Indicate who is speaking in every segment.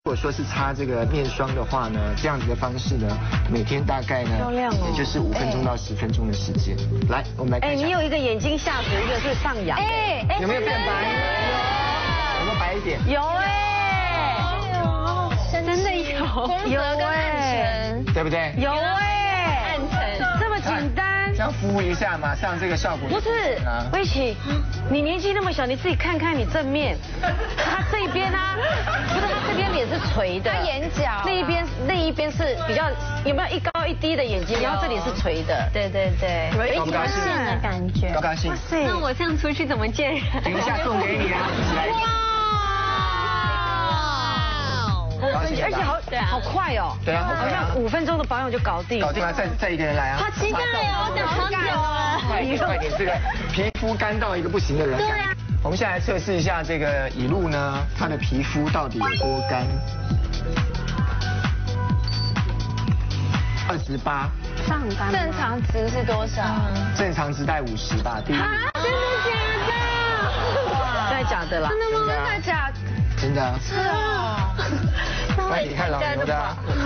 Speaker 1: 如果说是擦这个面霜的话呢，这样子的方式呢，每天大概呢，也就是5分钟到10分钟的时间。来，我们来看一下。
Speaker 2: 你有一个眼睛下垂，一个是上扬。
Speaker 1: 有没有变白？有没有白一点？
Speaker 2: 有真的有
Speaker 1: 对不对？
Speaker 2: 有暗沉，这么简单。
Speaker 1: 这样敷一下，马上这个效果。
Speaker 2: 不是，威奇，你年纪那么小，你自己看看你正面，他这一边啊，不是他这边脸是垂的，
Speaker 3: 他眼角
Speaker 2: 那一边是比较有没有一高一低的眼睛，然后这里是垂的。
Speaker 3: 对，
Speaker 1: 高不高兴
Speaker 3: 的感觉，
Speaker 1: 高兴。
Speaker 3: 那我这样出去怎么见人？
Speaker 1: 等一下送给你啊，一起来。
Speaker 2: 而且好快哦，
Speaker 1: 对啊，
Speaker 2: 好像5分钟的保养就搞定。
Speaker 1: 搞定了，再一个人来啊！
Speaker 3: 好期待哦，等好久了。
Speaker 1: 快点，这个皮肤干到一个不行的人。
Speaker 3: 对啊。
Speaker 1: 我们现在来测试一下这个以露呢，她的皮肤到底有多干？28。
Speaker 3: 上班。正常值是多少？
Speaker 1: 正常值在50吧。第一。
Speaker 3: 真的假的？
Speaker 2: 哇，真的假的啦？
Speaker 3: 真的吗？真的假的？
Speaker 1: 真的。
Speaker 3: 是啊。
Speaker 1: 那你看老牛的。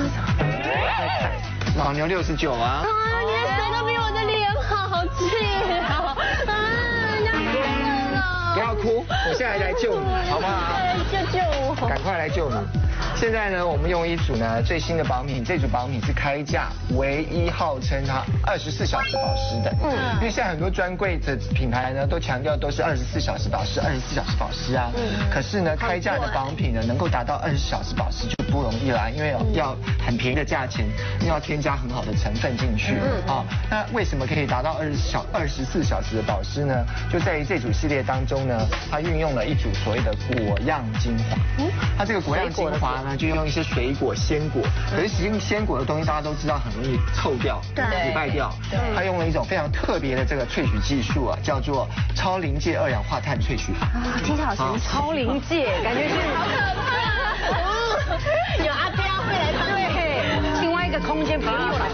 Speaker 1: 老牛69啊。
Speaker 3: 你的手都比我的脸好，好气啊！人家哭了。
Speaker 1: 不要哭，我现在来救你，好不好？
Speaker 3: 救我！
Speaker 1: 赶快来救你！现在呢，我们用一组呢最新的保品，这组保品是开价唯一号称它24小时保湿的。因为现在很多专柜的品牌呢都强调都是24小时保湿，24小时保湿啊。可是呢，开价的保品呢能够达到24小时保湿就不容易啦，因为要很便宜的价钱，又要添加很好的成分进去啊。那为什么可以达到24小时的保湿呢？就在于这组系列当中呢，它运用了一组所谓的果样精华。它这个果样精华呢，就用一些水果、鲜果。可是鲜果的东西大家都知道很容易臭掉、腐败掉。它用了一种非常特别的这个萃取技术啊，叫做超临界2氧化碳萃取法。
Speaker 3: 听起来好神奇。
Speaker 2: 超临界，感觉是
Speaker 3: 好可怕。有阿彪会来帮
Speaker 2: 对，另外一个空间不用了。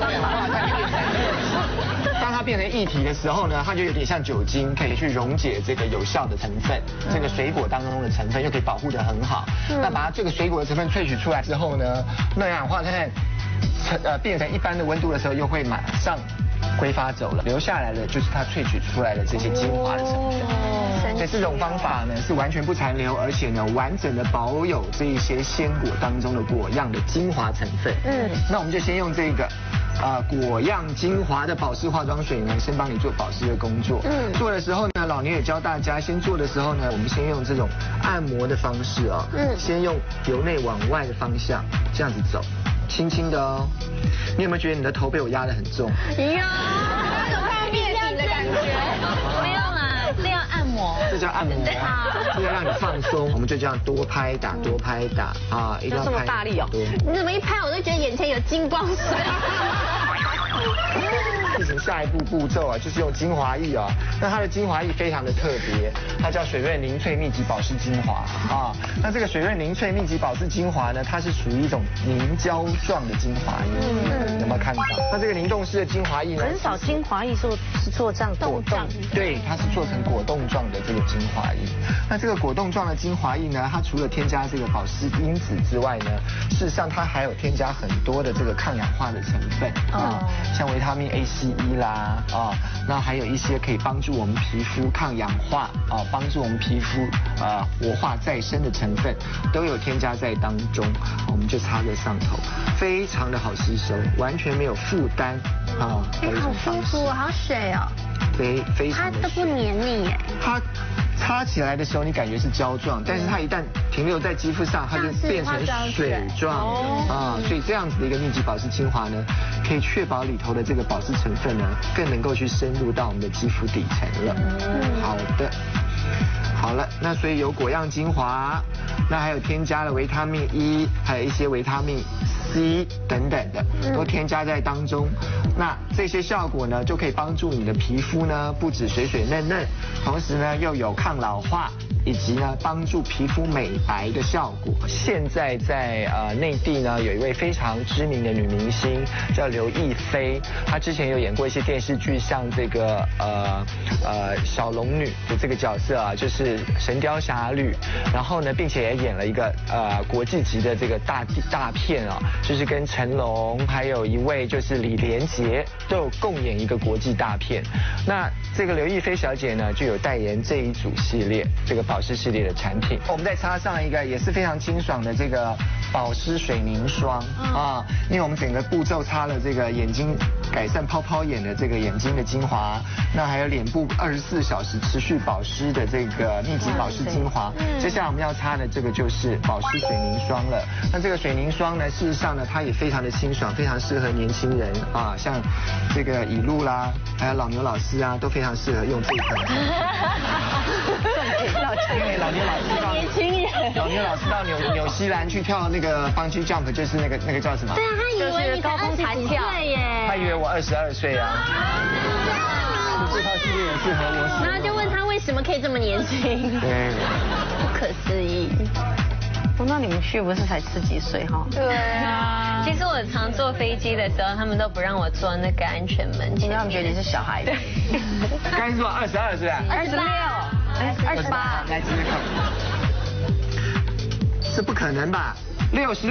Speaker 1: 当它变成液体的时候呢，它就有点像酒精，可以去溶解这个有效的成分，这个水果当中的成分又可以保护得很好。那把它这个水果的成分萃取出来之后呢，二氧化碳变成一般的温度的时候，又会马上挥发走了，留下来的就是它萃取出来的这些精华的成分。所以这种方法呢是完全不残留，而且呢完整的保有这一些鲜果当中的果样的精华成分。那我们就先用这个果样精华的保湿化妆水呢，先帮你做保湿的工作。做的时候呢，老牛也教大家，先做的时候呢，我们先用这种按摩的方式哦。先用由内往外的方向这样子走，轻轻的哦。你有没有觉得你的头被我压得很重？
Speaker 3: 有，有快要变形的感觉。不用啊，这要按摩。
Speaker 1: 这叫按摩，这要让你放松。我们就这样多拍打，多拍打啊，一定要拍。
Speaker 2: 这么大力哦！
Speaker 3: 你怎么一拍，我都觉得眼前有金光闪。
Speaker 1: 进行下一步骤啊，就是用精华液啊。那它的精华液非常的特别，它叫水润凝萃密集保湿精华啊。那这个水润凝萃密集保湿精华呢，它是属于一种凝胶状的精华液。有没有看到？那这个凝冻式的精华液呢？
Speaker 2: 很少精华液是做这样果冻。
Speaker 1: 对，它是做成果冻状的这个精华液。那这个果冻状的精华液呢，它除了添加这个保湿因子之外呢，事实上它还有添加很多的这个抗氧化的成分啊，像维他命 A、C、E 啦啊，那还有一些可以帮助我们皮肤抗氧化啊，帮助我们皮肤活化再生的成分都有添加在当中。我们就擦在上头，非常的好吸收，完全没有负担啊。
Speaker 3: 好舒服，好水哦。
Speaker 1: 非常的。
Speaker 3: 它都不黏腻耶。
Speaker 1: 它擦起来的时候你感觉是胶状，但是它一旦停留在肌肤上，它就变成水状啊。所以这样子的一个密集保湿精华呢，可以确保里头的这个保湿成分呢，更能够去深入到我们的肌肤底层了。好的。好了，那所以有果样精华，那还有添加了维他命 E， 还有一些维他命 C 等等的，都添加在当中。那这些效果呢，就可以帮助你的皮肤呢，不止水水嫩嫩，同时呢又有抗老化、 以及呢帮助皮肤美白的效果。现在在内地呢有一位非常知名的女明星叫刘亦菲，她之前有演过一些电视剧，像这个小龙女的这个角色啊，就是《神雕侠侣》，然后呢，并且也演了一个国际级的这个大片啊，就是跟成龙还有一位就是李连杰都有共演一个国际大片。那这个刘亦菲小姐呢，就有代言这一组系列这个保湿系列的产品。我们再插上一个也是非常清爽的这个保湿水凝霜啊，因为我们整个步骤擦了这个眼睛改善泡泡眼的这个眼睛的精华，那还有脸部24小时持续保湿的这个密集保湿精华。接下来我们要擦的这个就是保湿水凝霜了。那这个水凝霜呢，事实上呢，它也非常的清爽，非常适合年轻人啊，像这个以露啦，还有老牛老师啊，都非常适合用这一款。因为老牛老师到
Speaker 3: 年轻人，
Speaker 1: 老牛老师到纽西兰去跳那个 bungee jump， 就是那个叫什么？
Speaker 3: 对啊，他以为你才20几岁耶，
Speaker 1: 他以为我22岁啊。这套系列也适合我。
Speaker 3: 然后就问他为什么可以这么年轻？
Speaker 1: 对，
Speaker 3: 不可思议。
Speaker 2: 那你们去不是才10几岁哈？
Speaker 3: 对啊，其实我常坐飞机的时候，他们都不让我坐那个安全门，
Speaker 2: 因为他们觉得你是小孩子。
Speaker 1: 刚才说22是不是
Speaker 2: ？26，28，
Speaker 1: 来直接看。这不可能吧？66。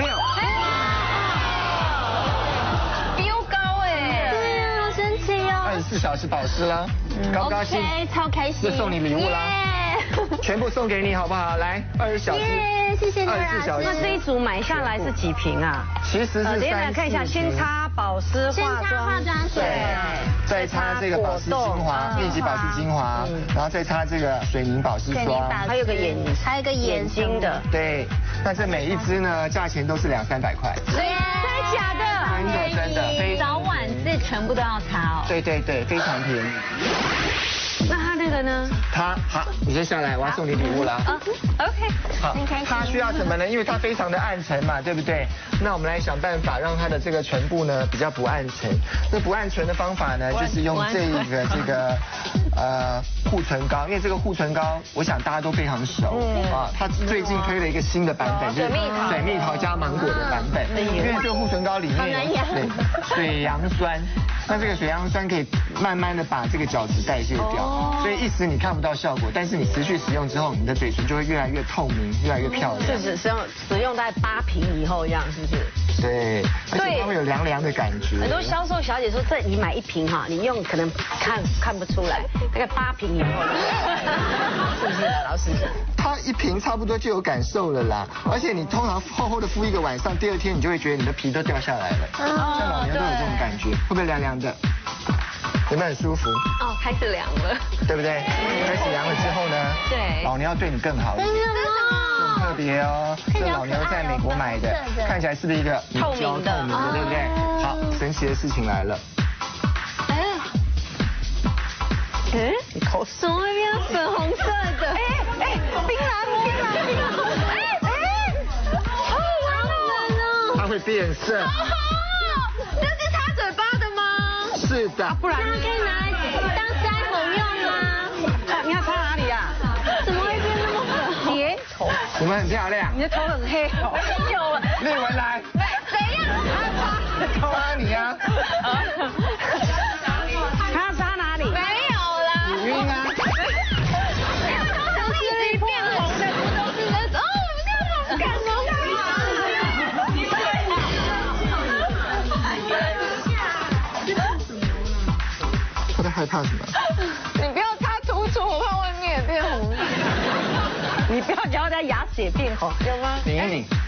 Speaker 2: 比我高哎。
Speaker 3: 对啊，好神奇哦。
Speaker 1: 24小时保湿了，高不高兴？
Speaker 3: 超开心。
Speaker 1: 就送你礼物啦，全部送给你好不好？来，20小时。
Speaker 3: 谢谢
Speaker 1: 24小时。
Speaker 2: 那这一组买下来是几瓶啊？
Speaker 1: 其实是
Speaker 2: 等一下看一下，先擦保湿化妆水，
Speaker 1: 再擦这个保湿精华，密集保湿精华，然后再擦这个水凝保湿霜，
Speaker 2: 还有个眼睛的。
Speaker 1: 对，那这每一支呢，价钱都是200-300块。
Speaker 2: 真的假的？
Speaker 1: 真的，
Speaker 3: 早晚这全部都要擦哦。
Speaker 1: 对，非常便宜。
Speaker 2: 那他那个呢？
Speaker 1: 好，你先下来，我要送你礼物啦。
Speaker 3: OK。
Speaker 1: 好，它需要什么呢？因为它非常的暗沉嘛，对不对？那我们来想办法让它的这个唇部呢比较不暗沉。那不暗沉的方法呢，就是用这个护唇膏，因为这个护唇膏，我想大家都非常熟啊。它最近推了一个新的版本，就是水蜜桃加芒果的版本。因为这个护唇膏里面有水杨酸，那这个水杨酸可以慢慢的把这个角质代谢掉，所以一时你看不到效果，但是你持续使用之后，你的嘴唇就会越来越透明，越来越漂亮。
Speaker 2: 是使用在8瓶以后一样，是不是？
Speaker 1: 对，而且它会有凉凉的感觉。
Speaker 2: 很多销售小姐说，这你买1瓶哈，你用可能看不出来，大概8瓶以后，是不是老师？
Speaker 1: 它1瓶差不多就有感受了啦，而且你通常厚厚的敷1个晚上，第2天你就会觉得你的皮都掉下来了，像老牛都有这种感觉，会不会凉凉的？有没有很舒服？
Speaker 3: 哦，开始凉了，
Speaker 1: 对不对？开始凉了之后呢？
Speaker 3: 对，
Speaker 1: 老牛要对你更好一点。很特别哦，这老牛在美国买的，看起来是不是一个
Speaker 2: 透明的，
Speaker 1: 对不对？好，神奇的事情来了。
Speaker 2: 你口水
Speaker 3: 怎么会变成粉红色的？
Speaker 2: 槟榔，
Speaker 3: 好玩哦！
Speaker 1: 它会变色。
Speaker 3: 这是擦嘴巴的吗？
Speaker 1: 是的。
Speaker 2: 不然
Speaker 3: 它可以拿来当腮红用吗？
Speaker 2: 你要擦哪里啊？
Speaker 3: 怎么会变那么粉？
Speaker 2: 睫头，
Speaker 1: 你们很漂亮。
Speaker 2: 你的头很黑哦。
Speaker 3: 有了，
Speaker 1: 丽文来。
Speaker 3: 怎样？
Speaker 1: 擦你呀。
Speaker 2: 他擦哪里？
Speaker 3: 没有啦。
Speaker 1: 你晕啊？
Speaker 3: 都是已经变红的，不都是那种？哦，这样好感动。
Speaker 1: 他在害怕什么？
Speaker 3: 你不要擦突出，我怕外面也变红。
Speaker 2: 你不要叫他牙齿也变红，有吗？
Speaker 1: 拧一拧。